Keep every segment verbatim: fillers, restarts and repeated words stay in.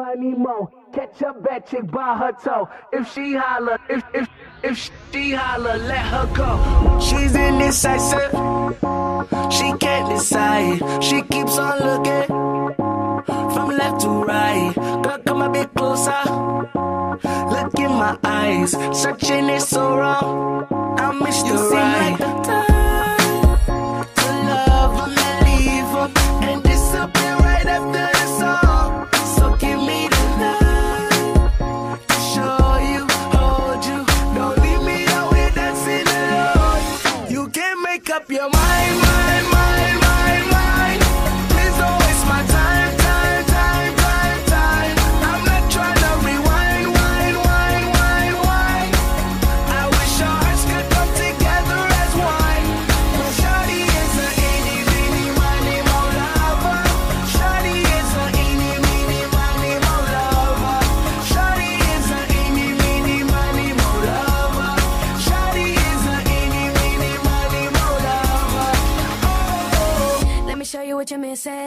money, mo. Catch a bad chick by her toe. If she holler, if if if she holler, let her go. She's indecisive. She can't decide. She keeps on looking from left to right. Girl, come a bit closer. Look in my eyes. Searching is so wrong. I miss you. Seem like the time to love them and leave them and disappear right after the song. So give me the night to show you, hold you. Don't leave me out here dancing alone. You can't make up your mind, mind, mind, mind, mind. Please don't waste my time, time, time, time, time. I'm not trying to rewind, wind, wind, wind, wind. I wish our hearts could come together as one. Shawty is a eeny, meeny, miny, mo lover. Shawty is a eeny, meeny, miny, mo lover. Shawty is a eeny, meeny, miny, mo lover. Shawty is a eeny, meeny, miny, mo lover. Oh. Let me show you what you're missing.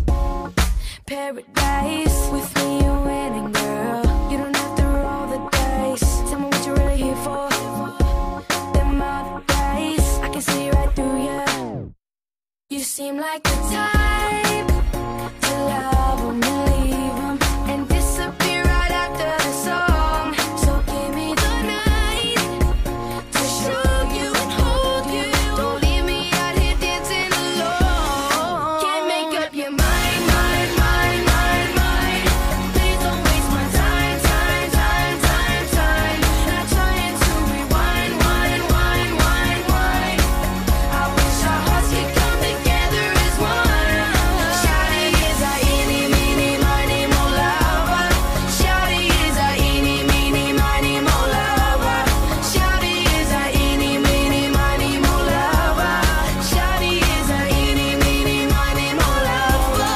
Paradise. With me you're winning, girl. You don't have to roll the dice. Tell me what you're really here for. Them other guys, I can see right through you. You seem like the type to love 'em and leave 'em and disappear right after the song. So give me the night to show you and hold you. Don't leave me out here dancing alone. Can't make up your mind, mind, mind, mind, mind. Please don't waste my time, time, time, time, time. Not trying to rewind, wind, wind, wind, wind. I wish our hearts could come together as one. Shawty is a eeny, meeny, miny, mo lover. Shawty is a eeny, meeny, miny, mo lover. Shawty is a eeny, meeny, miny, mo lover. Shawty is a eeny, meeny, miny, mo lover.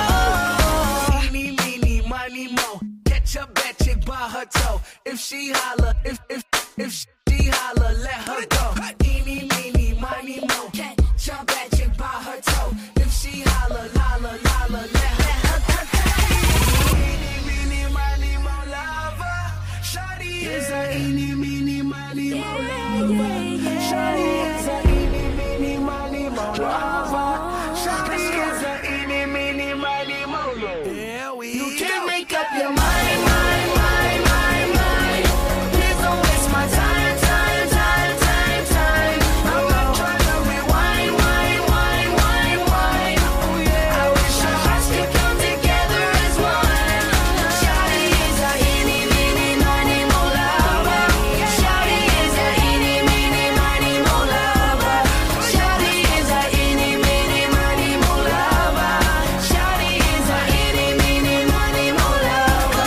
Eeny, meeny, miny, mo. Catch a bad chick by her toe. If she holler, if if if she holler, let her go. Eeny, meeny, miny, mo. Catch a bad chick by her toe. If she holler, holler, holler, let her go. Eeny, meeny, miny, mo lover. Shawty is a eeny, meeny, miny, mo lover. Shawty is a eeny, meeny, miny, mo lover. Shawty is a eeny, meeny, miny, mo lover. Yeah, we You can't make up your mind, mind, mind, mind, mind. Please don't waste my time, time, time, time, time. I'm not trying to rewind, wind, wind, wind, wind. I wish our hearts could come together as one. Shawty is a eeny, meeny, miny, mo lover. Shawty is a eeny, meeny, miny, mo lover. Shawty is a eeny, meeny, miny, mo lover. Shawty is a eeny, meeny, miny, mo lover.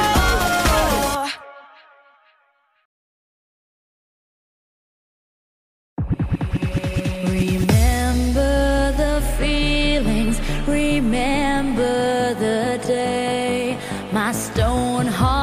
Remember the feelings, remember the day my stone heart